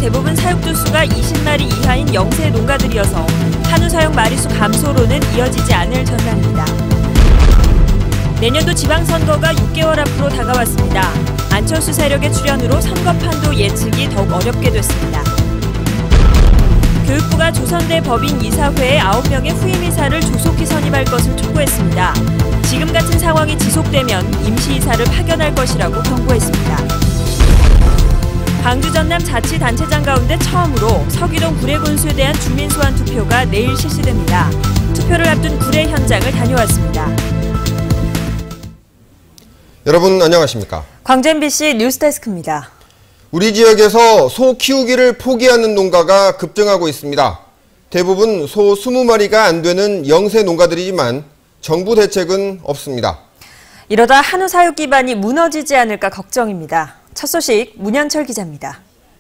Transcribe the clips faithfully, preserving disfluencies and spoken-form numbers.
대부분 사육두수가 이십 마리 이하인 영세 농가들이어서 한우 사육 마리수 감소로는 이어지지 않을 전망입니다. 내년도 지방선거가 육 개월 앞으로 다가왔습니다. 안철수 세력의 출현으로 선거판도 예측이 더욱 어렵게 됐습니다. 교육부가 조선대 법인 이사회에 아홉 명의 후임이사를 조속히 선임할 것을 촉구했습니다. 지금 같은 상황이 지속되면 임시이사를 파견할 것이라고 경고했습니다. 광주 전남 자치단체장 가운데 처음으로 서귀동 구례군수에 대한 주민소환 투표가 내일 실시됩니다. 투표를 앞둔 구례 현장을 다녀왔습니다. 여러분 안녕하십니까? 광주 엠비씨 뉴스데스크입니다. 우리 지역에서 소 키우기를 포기하는 농가가 급증하고 있습니다. 대부분 소 이십 마리가 안 되는 영세 농가들이지만 정부 대책은 없습니다. 이러다 한우 사육 기반이 무너지지 않을까 걱정입니다. 첫 소식 문현철 기자입니다.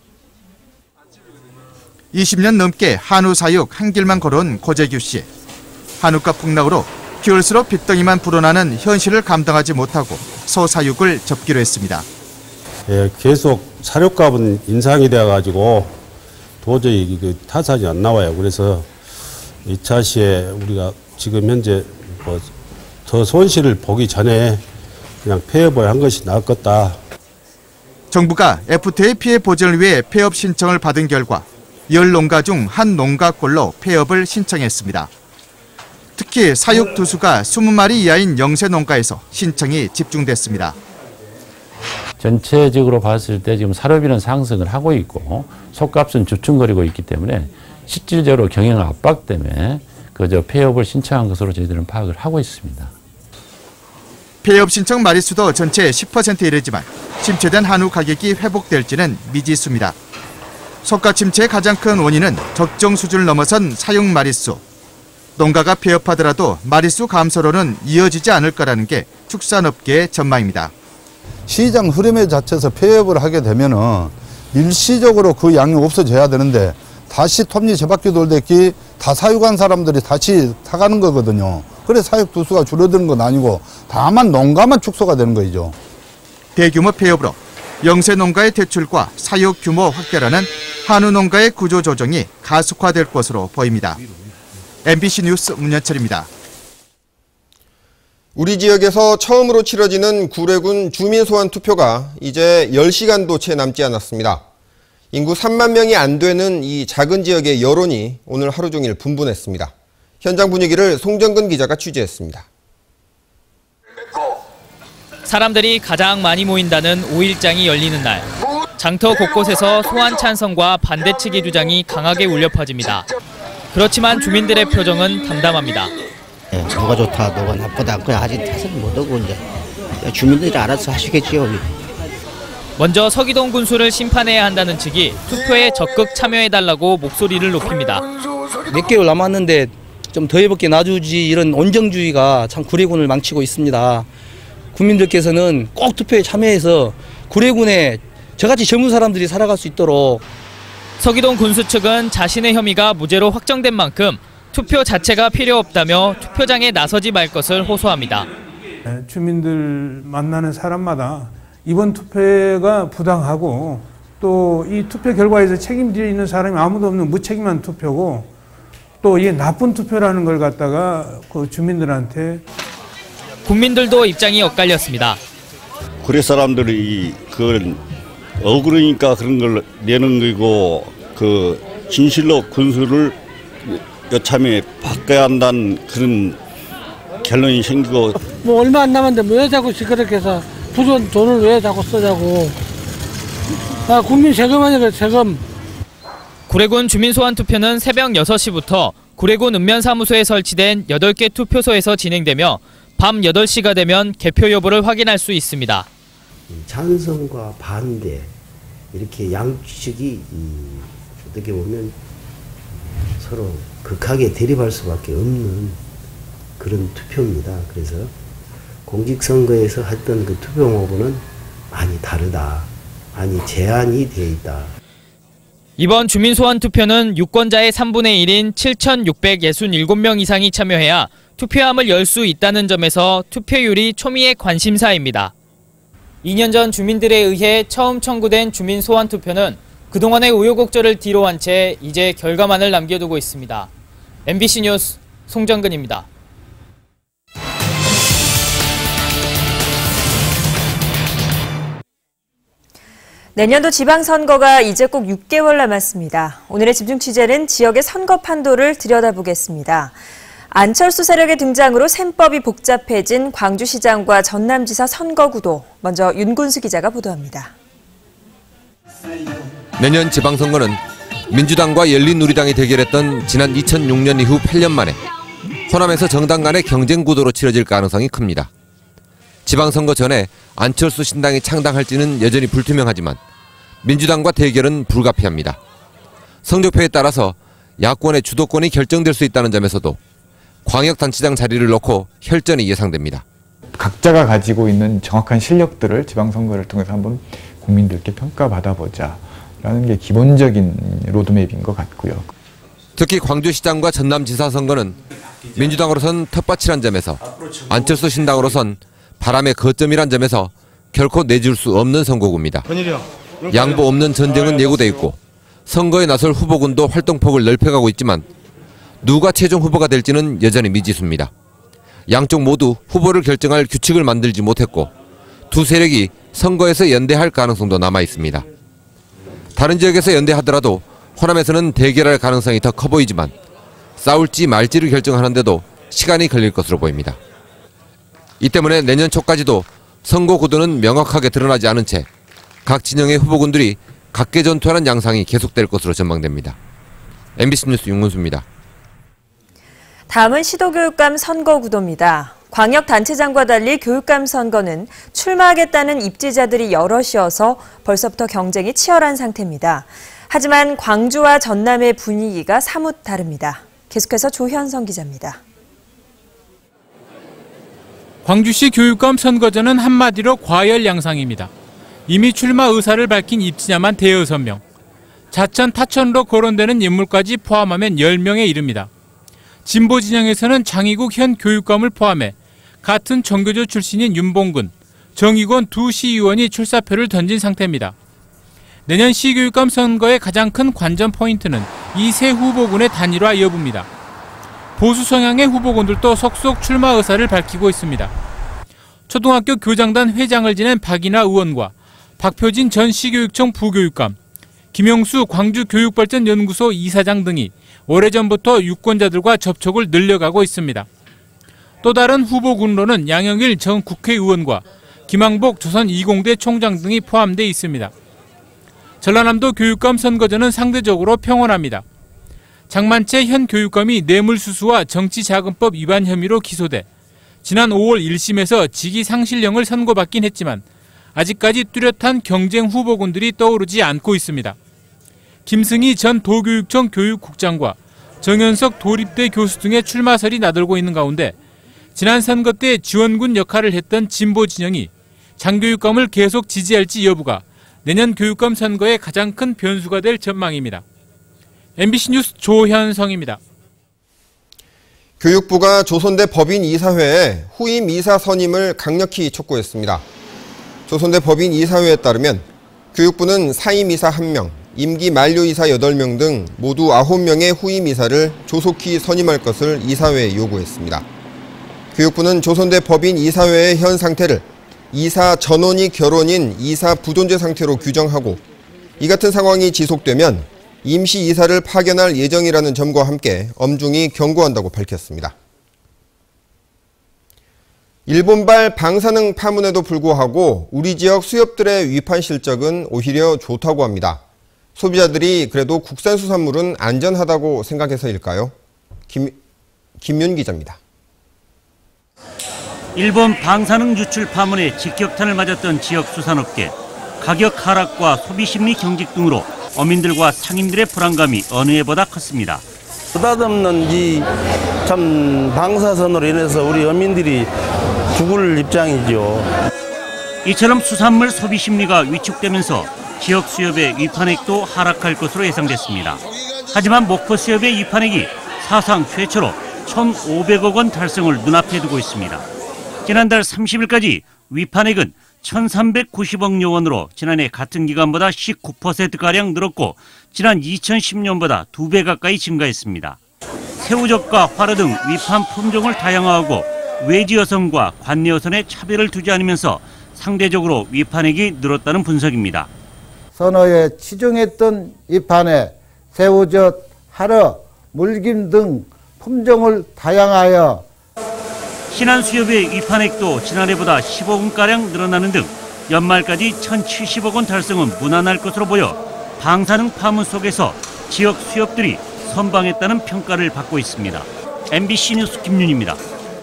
이십 년 넘게 한우 사육 한 길만 걸어온 고재규 씨. 한우값 폭락으로 비올수록 빚덩이만 불어나는 현실을 감당하지 못하고 소 사육을 접기로 했습니다. 예, 계속 사료값은 인상이 돼가지고 도저히 그 타산이 안 나와요. 그래서 이 차 시에 우리가 지금 현재 뭐 더 손실을 보기 전에 그냥 폐업을 한 것이 나았겠다. 정부가 에프티에이 피해 보전을 위해 폐업 신청을 받은 결과 열 농가 중 한 농가꼴로 폐업을 신청했습니다. 특히 사육 두수가 이십 마리 이하인 영세 농가에서 신청이 집중됐습니다. 전체적으로 봤을 때 지금 사료비는 상승을 하고 있고 소값은 주춤거리고 있기 때문에 실질적으로 경영 압박 때문에 그저 폐업을 신청한 것으로 저희들은 파악을 하고 있습니다. 폐업 신청 마리수도 전체 십 퍼센트에 이르지만 침체된 한우 가격이 회복될지는 미지수입니다. 소가 침체의 가장 큰 원인은 적정 수준을 넘어선 사육 마리수. 농가가 폐업하더라도 마리수 감소로는 이어지지 않을 거라는 게 축산업계의 전망입니다. 시장 흐름에 자체에서 폐업을 하게 되면은 일시적으로 그 양이 없어져야 되는데 다시 톱니 제바퀴 돌듯이 다 사육한 사람들이 다시 사가는 거거든요. 그래 사육 두수가 줄어드는 건 아니고 다만 농가만 축소가 되는 거죠. 대규모 폐업으로 영세 농가의 퇴출과 사육 규모 확대라는 한우 농가의 구조 조정이 가속화될 것으로 보입니다. 엠비씨 뉴스 문현철입니다. 우리 지역에서 처음으로 치러지는 구례군 주민소환 투표가 이제 열 시간도 채 남지 않았습니다. 인구 삼만 명이 안 되는 이 작은 지역의 여론이 오늘 하루 종일 분분했습니다. 현장 분위기를 송정근 기자가 취재했습니다. 사람들이 가장 많이 모인다는 오일장이 열리는 날. 장터 곳곳에서 소환 찬성과 반대측의 주장이 강하게 울려 퍼집니다. 그렇지만 주민들의 표정은 담담합니다. 네, 누가 좋다, 누가 나쁘다. 그냥 아직 타설 못하고 이제 주민들이 알아서 하시겠지요. 먼저 서귀동 군수를 심판해야 한다는 측이 투표에 적극 참여해달라고 목소리를 높입니다. 몇 개월 남았는데 좀 더 해볼게 놔주지 이런 온정주의가 참 구례군을 망치고 있습니다. 국민들께서는 꼭 투표에 참여해서 구례군에 저같이 젊은 사람들이 살아갈 수 있도록. 서귀동 군수 측은 자신의 혐의가 무죄로 확정된 만큼 투표 자체가 필요 없다며 투표장에 나서지 말 것을 호소합니다. 주민들 만나는 사람마다 이번 투표가 부당하고 또 이 투표 결과에서 책임질 있는 사람이 아무도 없는 무책임한 투표고 또 이게 나쁜 투표라는 걸 갖다가 그 주민들한테. 국민들도 입장이 엇갈렸습니다. 구례 사람들이 그걸 억울하니까 그런 걸 내는 거고 그 진실로 군수를 여참에 바꿔야 한다는 그런 결론이 생기고. 뭐 얼마 안 남았는데 왜 자꾸 시끄럽게 해서 부돈 돈을 왜 자꾸 쓰자고. 아, 국민 세금 아니야 세금. 구례군 주민소환 투표는 새벽 여섯 시부터 구례군 읍면사무소에 설치된 여덟 개 투표소에서 진행되며 밤 여덟 시가 되면 개표 여부를 확인할 수 있습니다. 찬성과 반대 이렇게 양측이 어떻게 보면 서로 극하게 대립할 수밖에 없는 그런 투표입니다. 그래서 공직선거에서 했던 그 투표 모부는 많이 다르다, 많이 제한이 되어 있다. 이번 주민소환 투표는 유권자의 삼분의 일인 칠천육백육십칠 명 이상이 참여해야 투표함을 열 수 있다는 점에서 투표율이 초미의 관심사입니다. 이 년 전 주민들에 의해 처음 청구된 주민소환 투표는 그동안의 우여곡절을 뒤로한 채 이제 결과만을 남겨두고 있습니다. 엠비씨 뉴스 송정근입니다. 내년도 지방선거가 이제 꼭 육 개월 남았습니다. 오늘의 집중 취재는 지역의 선거 판도를 들여다보겠습니다. 안철수 세력의 등장으로 셈법이 복잡해진 광주시장과 전남지사 선거구도. 먼저 윤군수 기자가 보도합니다. 내년 지방선거는 민주당과 열린우리당이 대결했던 지난 이천육 년 이후 팔 년 만에 호남에서 정당 간의 경쟁 구도로 치러질 가능성이 큽니다. 지방선거 전에 안철수 신당이 창당할지는 여전히 불투명하지만 민주당과 대결은 불가피합니다. 성적표에 따라서 야권의 주도권이 결정될 수 있다는 점에서도 광역단체장 자리를 놓고 혈전이 예상됩니다. 각자가 가지고 있는 정확한 실력들을 지방선거를 통해서 한번 국민들께 평가받아보자 라는 게 기본적인 로드맵인 것 같고요. 특히 광주시장과 전남지사 선거는 민주당으로선 텃밭이란 점에서 안철수 신당으로선 바람의 거점이란 점에서 결코 내줄 수 없는 선거구입니다. 양보 없는 전쟁은 예고돼 있고 선거에 나설 후보군도 활동폭을 넓혀가고 있지만 누가 최종 후보가 될지는 여전히 미지수입니다. 양쪽 모두 후보를 결정할 규칙을 만들지 못했고 두 세력이 선거에서 연대할 가능성도 남아 있습니다. 다른 지역에서 연대하더라도 호남에서는 대결할 가능성이 더 커 보이지만 싸울지 말지를 결정하는데도 시간이 걸릴 것으로 보입니다. 이 때문에 내년 초까지도 선거 구도는 명확하게 드러나지 않은 채 각 진영의 후보군들이 각계전투하는 양상이 계속될 것으로 전망됩니다. 엠비씨 뉴스 윤문수입니다. 다음은 시도교육감 선거구도입니다. 광역단체장과 달리 교육감 선거는 출마하겠다는 입지자들이 여럿이어서 벌써부터 경쟁이 치열한 상태입니다. 하지만 광주와 전남의 분위기가 사뭇 다릅니다. 계속해서 조현성 기자입니다. 광주시 교육감 선거전은 한마디로 과열 양상입니다. 이미 출마 의사를 밝힌 입지자만 대여섯 명, 자천 타천으로 거론되는 인물까지 포함하면 열 명에 이릅니다. 진보 진영에서는 장희국 현 교육감을 포함해 같은 정교조 출신인 윤봉근, 정의권 두 시의원이 출사표를 던진 상태입니다. 내년 시교육감 선거의 가장 큰 관전 포인트는 이 세 후보군의 단일화 여부입니다. 보수 성향의 후보군들도 속속 출마 의사를 밝히고 있습니다. 초등학교 교장단 회장을 지낸 박인하 의원과 박표진 전 시교육청 부교육감, 김용수 광주교육발전연구소 이사장 등이 오래전부터 유권자들과 접촉을 늘려가고 있습니다. 또 다른 후보군로는 양영일 전 국회의원과 김항복 조선 이공대 총장 등이 포함되어 있습니다. 전라남도 교육감 선거전은 상대적으로 평온합니다. 장만채 현 교육감이 뇌물수수와 정치자금법 위반 혐의로 기소돼 지난 오월 일 심에서 직위상실령을 선고받긴 했지만 아직까지 뚜렷한 경쟁 후보군들이 떠오르지 않고 있습니다. 김승희 전 도교육청 교육국장과 정현석 도립대 교수 등의 출마설이 나돌고 있는 가운데 지난 선거 때 지원군 역할을 했던 진보 진영이 장교육감을 계속 지지할지 여부가 내년 교육감 선거의 가장 큰 변수가 될 전망입니다. 엠비씨 뉴스 조현성입니다. 교육부가 조선대 법인이사회에 후임 이사 선임을 강력히 촉구했습니다. 조선대 법인이사회에 따르면 교육부는 사임 이사 한 명, 임기 만료 이사 여덟 명 등 모두 아홉 명의 후임 이사를 조속히 선임할 것을 이사회에 요구했습니다. 교육부는 조선대 법인이사회의 현 상태를 이사 전원이 결혼인 이사 부존재 상태로 규정하고 이 같은 상황이 지속되면 임시 이사를 파견할 예정이라는 점과 함께 엄중히 경고한다고 밝혔습니다. 일본발 방사능 파문에도 불구하고 우리 지역 수협들의 위판 실적은 오히려 좋다고 합니다. 소비자들이 그래도 국산 수산물은 안전하다고 생각해서일까요? 김, 김윤 기자입니다. 일본 방사능 유출 파문에 직격탄을 맞았던 지역 수산업계. 가격 하락과 소비심리 경직 등으로 어민들과 상인들의 불안감이 어느 해보다 컸습니다. 쓰다듬는 이 참 방사선으로 인해서 우리 어민들이 죽을 입장이죠. 이처럼 수산물 소비 심리가 위축되면서 지역 수협의 위판액도 하락할 것으로 예상됐습니다. 하지만 목포 수협의 위판액이 사상 최초로 천오백억 원 달성을 눈앞에 두고 있습니다. 지난달 삼십 일까지 위판액은 천삼백구십억여 원으로 지난해 같은 기간보다 십구 퍼센트가량 늘었고 지난 이천십 년보다 두 배 가까이 증가했습니다. 새우젓과 화로 등 위판 품종을 다양화하고 외지 어선과 관내 어선에 차별을 두지 않으면서 상대적으로 위판액이 늘었다는 분석입니다. 선어에 치중했던 위판에 새우젓, 화로, 물김 등 품종을 다양하여 신안 수협의 위판액도 지난해보다 십억 원가량 늘어나는 등 연말까지 천칠십억 원 달성은 무난할 것으로 보여 방사능 파문 속에서 지역 수협들이 선방했다는 평가를 받고 있습니다. 엠비씨 뉴스 김윤입니다.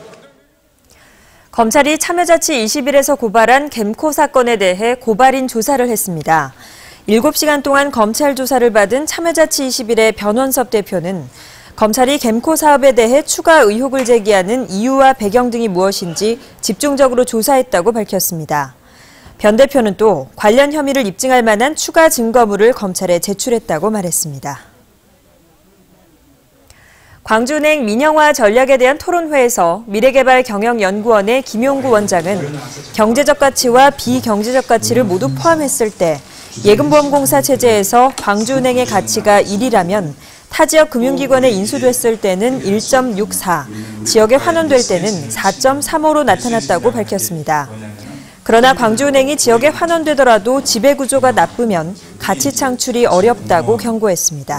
검찰이 참여자치 이십 일에서 고발한 겜코 사건에 대해 고발인 조사를 했습니다. 일곱 시간 동안 검찰 조사를 받은 참여자치 이십 일의 변원섭 대표는 검찰이 겜코 사업에 대해 추가 의혹을 제기하는 이유와 배경 등이 무엇인지 집중적으로 조사했다고 밝혔습니다. 변 대표는 또 관련 혐의를 입증할 만한 추가 증거물을 검찰에 제출했다고 말했습니다. 광주은행 민영화 전략에 대한 토론회에서 미래개발경영연구원의 김용구 원장은 경제적 가치와 비경제적 가치를 모두 포함했을 때 예금보험공사 체제에서 광주은행의 가치가 일이라면 타 지역 금융기관에 인수됐을 때는 일 점 육사, 지역에 환원될 때는 사 점 삼오로 나타났다고 밝혔습니다. 그러나 광주은행이 지역에 환원되더라도 지배구조가 나쁘면 가치 창출이 어렵다고 경고했습니다.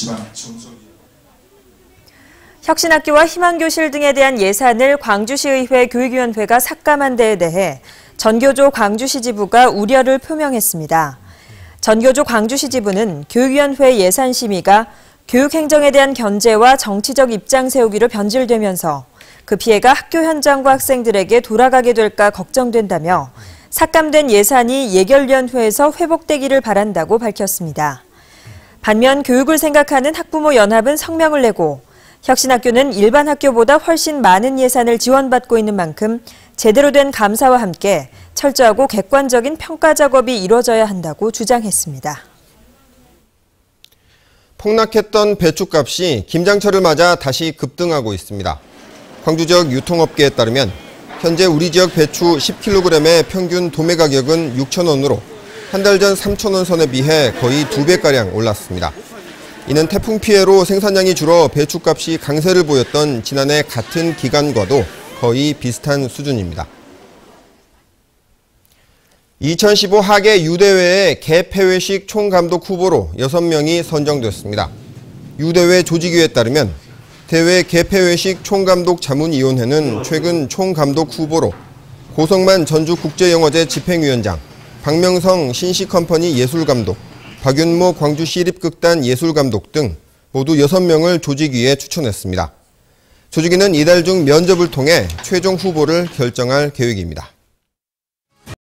혁신학교와 희망교실 등에 대한 예산을 광주시의회 교육위원회가 삭감한 데에 대해 전교조 광주시 지부가 우려를 표명했습니다. 전교조 광주시 지부는 교육위원회 예산심의가 교육행정에 대한 견제와 정치적 입장 세우기로 변질되면서 그 피해가 학교 현장과 학생들에게 돌아가게 될까 걱정된다며 삭감된 예산이 예결위원회에서 회복되기를 바란다고 밝혔습니다. 반면 교육을 생각하는 학부모 연합은 성명을 내고 혁신학교는 일반 학교보다 훨씬 많은 예산을 지원받고 있는 만큼 제대로 된 감사와 함께 철저하고 객관적인 평가 작업이 이루어져야 한다고 주장했습니다. 폭락했던 배추값이 김장철을 맞아 다시 급등하고 있습니다. 광주 지역 유통업계에 따르면 현재 우리 지역 배추 십 킬로그램의 평균 도매 가격은 육천 원으로 한 달 전 삼천 원 선에 비해 거의 두 배가량 올랐습니다. 이는 태풍 피해로 생산량이 줄어 배추값이 강세를 보였던 지난해 같은 기간과도 거의 비슷한 수준입니다. 이천십오 하계 유대회의 개폐회식 총감독 후보로 여섯 명이 선정됐습니다. 유대회 조직위에 따르면 대회 개폐회식 총감독 자문위원회는 최근 총감독 후보로 고성만 전주국제영화제 집행위원장, 박명성 신시컴퍼니 예술감독, 박윤모 광주시립극단 예술감독 등 모두 여섯 명을 조직위에 추천했습니다. 조직위는 이달 중 면접을 통해 최종 후보를 결정할 계획입니다.